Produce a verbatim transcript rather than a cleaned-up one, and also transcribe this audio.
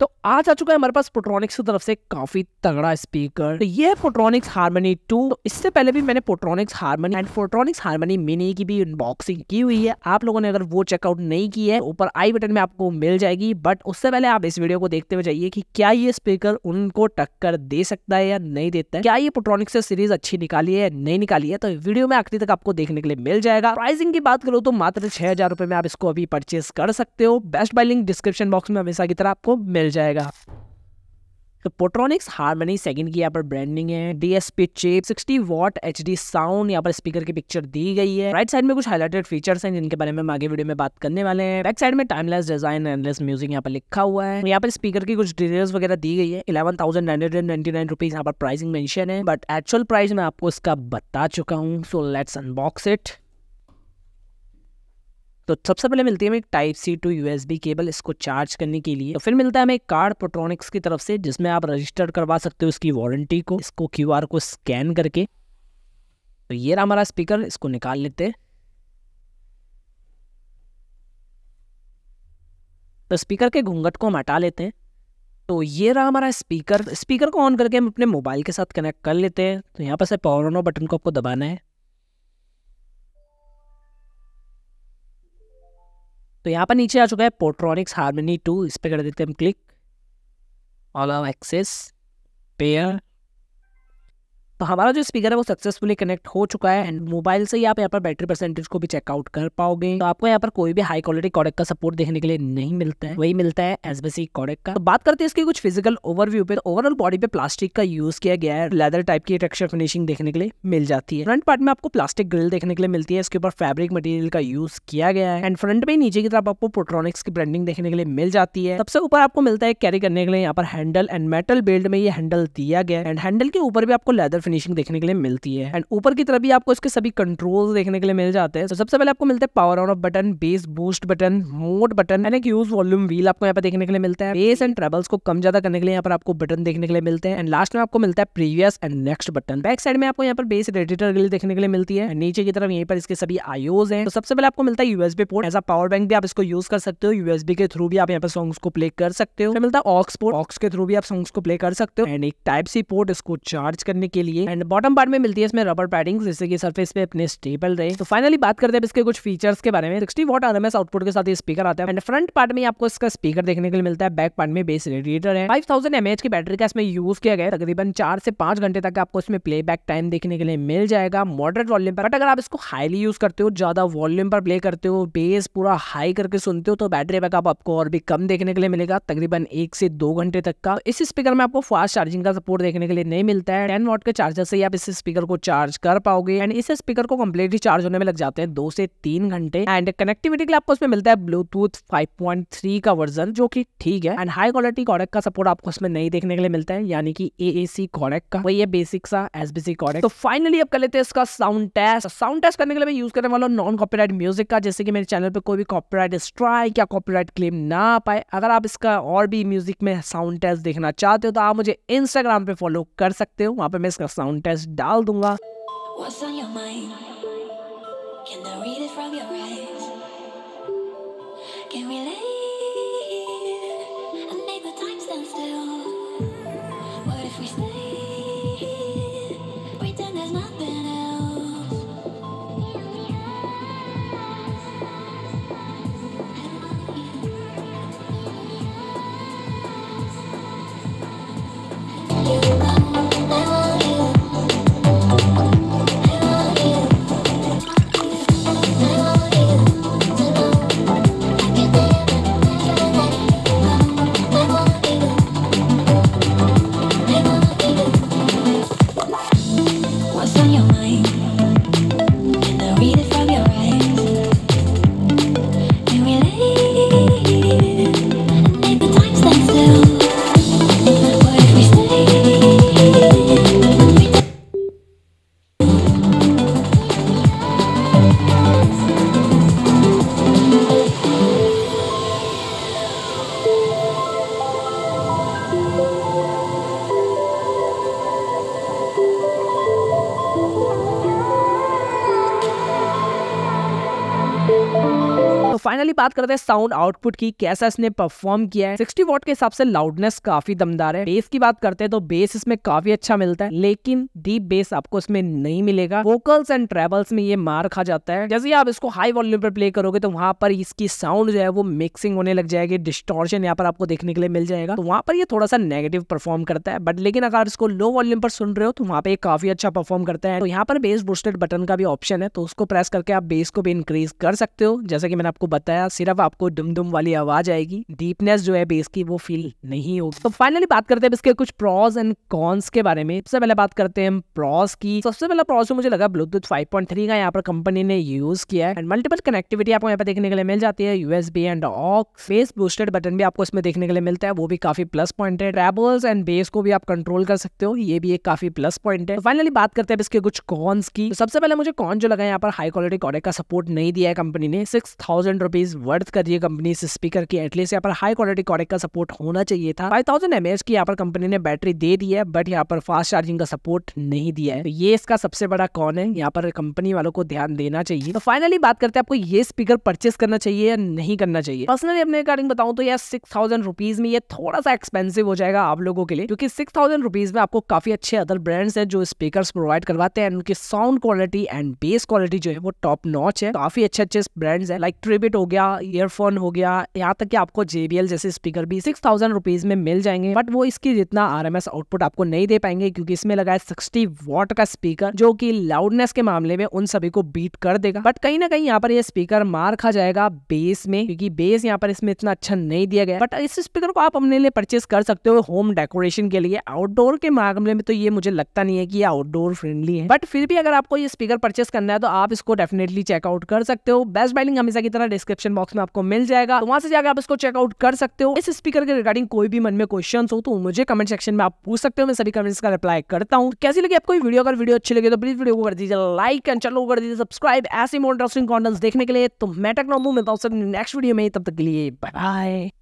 तो आज आ चुका है हमारे पास पोट्रॉनिक्स की तरफ से काफी तगड़ा स्पीकर। तो ये है पोट्रॉनिक्स हारमनी टू। तो इससे पहले भी मैंने Portronics Harmony and Portronics Harmony mini की भी अनबॉक्सिंग की हुई है। आप लोगों ने अगर वो चेकआउट नहीं की है ऊपर आई बटन में आपको मिल जाएगी, बट उससे पहले आप इस वीडियो को देखते हुए जाइए कि क्या ये स्पीकर उनको टक्कर दे सकता है या नहीं देता है, क्या ये पोट्रॉनिक्स से सीरीज अच्छी निकाली है या नहीं निकाली है। तो वीडियो में आखिरी तक आपको देखने के लिए मिल जाएगा। प्राइसिंग की बात करो तो मात्र छह हजार रुपए में आप इसको अभी परचेज कर सकते हो। Best buy link description box में हमेशा की तरह आपको मिल जाएगा। तो पोट्रॉनिक्स हारमनी सेकंड की यहाँ पर ब्रांडिंग है, DSP chip, sixty watt HD sound, यहाँ पर स्पीकर की पिक्चर दी गई है। राइट साइड में कुछ हाइलाइटेड फीचर्स हैं जिनके बारे में हम आगे वीडियो में बात करने वाले हैं। बैक साइड में टाइमलेस डिजाइन एंडलेस म्यूजिक यहाँ पर लिखा हुआ है। यहाँ पर स्पीकर की कुछ डिटेल्स वगैरह दी गई है। Eleven thousand nine hundred ninety nine rupees यहाँ पर प्राइसिंग मेंशन है, बट एक्चुअल प्राइस मैं आपको इसका बता चुका हूँ। So let's unbox it. तो सबसे पहले मिलती है हमें एक type C to USB cable इसको चार्ज करने के लिए। तो फिर मिलता है हमें एक कार्ड पोट्रॉनिक्स की तरफ से जिसमें आप रजिस्टर करवा सकते हो इसकी वारंटी को, इसको क्यूआर को स्कैन करके। तो ये रहा हमारा स्पीकर, इसको निकाल लेते हैं। तो स्पीकर के घूंघट को हम हटा लेते हैं। तो ये रहा हमारा स्पीकर। स्पीकर को ऑन करके हम अपने मोबाइल के साथ कनेक्ट कर लेते हैं। तो यहाँ पर से पावर ऑन बटन को आपको दबाना है। तो यहाँ पर नीचे आ चुका है पोट्रॉनिक्स हारमनी टू, इस पे कर देते हैं हम क्लिक। Allow access pair. तो हमारा जो स्पीकर है वो सक्सेसफुली कनेक्ट हो चुका है एंड मोबाइल से ही आप यहाँ पर बैटरी परसेंटेज को भी चेकआउट कर पाओगे। तो आपको यहाँ पर कोई भी हाई क्वालिटी कोडेक का सपोर्ट देखने के लिए नहीं मिलता है, वही मिलता है एसबीसी कोडेक का। तो बात करते हैं इसकी कुछ फिजिकल ओवरव्यू पे। ओवरऑल बॉडी पे प्लास्टिक का यूज किया गया है, लेदर टाइप की टेक्सचर फिनिशिंग देखने के लिए मिल जाती है। फ्रंट पार्ट में आपको प्लास्टिक ग्रिल देखने के लिए मिलती है, इसके ऊपर फैब्रिक मटेरियल का यूज किया गया है एंड फ्रंट में नीचे की तरफ आपको पोट्रॉनिक्स की ब्रांडिंग देखने के लिए मिल जाती है। सबसे ऊपर आपको मिलता है कैरी करने के लिए यहाँ पर हैंडल एंड मेटल बिल्ड में ये हैंडल दिया गया है एंड हैंडल के ऊपर भी आपको लेदर फिनिशिंग देखने के लिए मिलती है एंड ऊपर की तरफ भी आपको इसके सभी कंट्रोल्स देखने के लिए मिल जाते हैं। तो सबसे पहले आपको मिलता है power on off button, bass boost button, mode button and एक यूज वॉल्यूम व्हील आपको यहाँ पे देखने के लिए मिलता है। बेस एंड ट्रेबल्स को कम ज्यादा करने के लिए यहाँ पर आपको बटन देखने के लिए मिलते हैं एंड लास्ट में आपको मिलता है previous and next button. Back side में आपको यहाँ पर बेस रेडिएटर ग्रिल देखने के लिए मिलती है। नीचे की तरफ यहीं पर इसके सभी आईओज हैं। तो सबसे पहले आपको मिलता है USB port, as a power bank भी आप इसको यूज कर सकते हो। यूएसबी के थ्रू भी आप यहाँ पर सॉन्ग्स को प्ले कर सकते हो। फिर मिलता है ऑक्स पोर्ट, ऑक्स के थ्रू भी आप सॉन्ग्स को प्ले कर सकते हो एंड एक टाइप सी पोर्ट इसको चार्ज करने के लिए एंड बॉटम पार्ट में मिलती है इसमें रबर पैडिंग जिससे कि सरफेस पे अपने स्टेबल रहे। तो फाइनली बात करते हैं इसके कुछ फीचर्स के बारे में। सिक्सटी वॉट आरएमएस आउटपुट के साथ ये स्पीकर आता है एंड फ्रंट पार्ट में आपको इसका स्पीकर देखने के लिए मिलता है। बैक पार्ट में बेस रेडिएटर है। फाइव थाउजेंड एमएएच की बैटरी का इसमें यूज किया गया है। तकरीबन चार से पांच घंटे तक आपको इसमें प्लेबैक टाइम देखने के लिए मिल जाएगा मॉडरेट वॉल्यूम पर। बट अगर आप इसको हाईली यूज करते हो, ज्यादा वॉल्यूम पर प्ले करते हो, बेस पूरा हाई करके सुनते हो तो बैटरी बैकअप आपको और भी कम देखने के लिए मिलेगा, तकरीबन एक से दो घंटे तक का। इस स्पीकर में आपको फास्ट चार्जिंग का सपोर्ट देखने के लिए नहीं मिलता है। टेन वॉट के चार्जर से आप इस स्पीकर को चार्ज कर पाओगे एंड इस स्पीकर को कंप्लीटली चार्ज होने में लग जाते हैं दो से तीन घंटे एंड कनेक्टिविटी के लिए आपको इसमें मिलता है ब्लूटूथ फाइव पॉइंट थ्री का वर्जन जो कि ठीक है एंड हाई क्वालिटी कोडेक का सपोर्ट आपको इसमें नहीं देखने के लिए मिलता है, यानी कि एएसी कोडेक का, वही है बेसिक सा एसबीसी कोडेक। तो फाइनली अब कर लेते हैं इसका साउंड टेस्ट। साउंड टेस्ट करने के लिए मैं यूज करने वाला हूं नॉन कॉपीराइट म्यूजिक का, जैसे कि मेरे चैनल पे कोई भी कॉपीराइट स्ट्राइक या कॉपीराइट क्लेम ना पाए। अगर आप इसका और भी म्यूजिक में साउंड टेस्ट देखना चाहते हो तो आप मुझे इंस्टाग्राम पे फॉलो कर सकते हो, वहां पे मैं इसका साउंड टेस्ट डाल दूंगा। What's on your mind? Can I read it from your eyes? Can we leave and make the time stand still? What if we stay? Pretend there's nothing else. You know I want you. I want you. Finally बात करते हैं sound output की, कैसा इसने perform किया है। Sixty what के हिसाब से लाउडनेस काफी दमदार है। बेस की बात करते हैं तो बेस इसमें काफी अच्छा मिलता है, लेकिन डीप बेस आपको इसमें नहीं मिलेगा। वोकल्स एंड ट्रेबल्स में ये मार खा जाता है। जैसे आप इसको हाई वॉल्यूम पर प्ले करोगे तो वहां पर इसकी साउंड जो है वो मिक्सिंग होने लग जाएगी, डिस्टॉर्शन यहाँ पर आपको देखने के लिए मिल जाएगा, तो वहां पर ये थोड़ा सा नेगेटिव परफॉर्म करता है। बट लेकिन अगर इसको लो वॉल्यूम पर सुन रहे हो तो वहां पे काफी अच्छा परफॉर्म करता है। तो यहाँ पर बेस बूस्टेड बटन का भी ऑप्शन है, तो उसको प्रेस करके आप बेस को भी इंक्रीज कर सकते हो। जैसे कि मैंने आपको बताया, सिर्फ आपको दुम दुम वाली आवाज आएगी, डीपनेस जो है बेस की वो फील नहीं होगी। तो फाइनली बात करते हैं इसके कुछ प्रॉस एंड कॉन्स के बारे में। सबसे पहले बात करते हैं प्रॉस की। सबसे पहला प्रॉस मुझे लगा ब्लूटूथ फाइव पॉइंट थ्री का यहाँ पर कंपनी ने यूज किया है, एंड मल्टीपल कनेक्टिविटी आपको यहाँ पर देखने के लिए मिल जाती है, USB and aux. Bass boosted button भी आपको इसमें देखने के लिए मिलता है, वो भी काफी प्लस पॉइंट है। ट्रेबल्स एंड बेस को भी आप कंट्रोल कर सकते हो, ये भी एक काफी प्लस पॉइंट है। तो फाइनली बात करते हैं इसके कुछ कॉन्स की। तो सबसे पहले मुझे कॉन जो लगा, यहाँ पर हाई क्वालिटी कोडेक का सपोर्ट नहीं दिया है कंपनी ने। सिक्स थाउजेंड रुपीज वर्थ कर रही है कंपनी इस स्पीकर की, एटलीस्ट यहाँ पर हाई क्वालिटी कोडेक का सपोर्ट होना चाहिए था। फाइव थाउजेंड एमएएच की यहाँ पर कंपनी ने बैटरी दे दी है, बट यहाँ पर फास्ट चार्जिंग का सपोर्ट नहीं दिया है, तो ये इसका सबसे बड़ा कॉन है। यहाँ पर कंपनी वालों को ध्यान देना चाहिए। तो फाइनली बात करते हैं आपको ये स्पीकर परचेस करना चाहिए या नहीं करना चाहिए। पर्सनली अपने रिगार्डिंग बताऊं तो यार सिक्स थाउजेंड रुपीज में ये थोड़ा सा एक्सपेंसिव हो जाएगा आप लोगों के लिए, क्योंकि सिक्स थाउजेंड रुपीज में आपको काफी अच्छे अदर ब्रांड्स हैं जो स्पीकर्स प्रोवाइड करवाते हैं, उनकी sound quality and bass quality जो है वो टॉप नॉच है। काफी अच्छे अच्छे ब्रांड्स है, लाइक ट्रिबिट हो गया, ईयरफोन हो गया, यहाँ तक कि आपको जेबीएल जैसे स्पीकर भी सिक्स थाउजेंड रुपीज में मिल जाएंगे। बट वो इसकी जितना आरएमएस आउटपुट आपको नहीं दे पाएंगे, क्योंकि इसमें लगा है सिक्सटी वॉट का स्पीकर, जो कि लाउडनेस के मामले में उन सभी को बीट कर देगा। बट कहीं ना कहीं यहाँ पर ये स्पीकर मार खा जाएगा बेस में, क्योंकि बेस यहाँ पर इसमें इतना अच्छा नहीं दिया गया। बट इस स्पीकर को आप अपने लिए परचेस कर सकते हो होम डेकोरेशन के लिए। आउटडोर के मामले में तो ये मुझे लगता नहीं है कि ये आउटडोर फ्रेंडली है, बट फिर भी अगर आपको ये स्पीकर परचेस करना है तो आप इसको डेफिनेटली चेकआउट कर सकते हो। बेस्ट बाय लिंक हमेशा की तरह डिस्क्रिप्शन बॉक्स में आपको मिल जाएगा, तो वहां से जाकर आप इसको चेकआउट कर सकते हो। इस स्पीकर के रिगार्डिंग कोई भी मन में क्वेश्चन हो तो मुझे कमेंट सेक्शन में आप पूछ सकते हो, मैं सभी कमेंट्स का रिप्लाई करता हूँ। कैसी लगी आपको वीडियो? अगर वीडियो अच्छी लगे तो प्लीज वीडियो को कर दीजिए लाइक एंड चलो कर दीजिए सब्सक्राइब ऐसे मोर इंटरेस्टिंग कंटेंट्स देखने के लिए। तो मैं टेक्नोमो मिलता हूं नेक्स्ट वीडियो में, तब तक के लिए बाय बाय।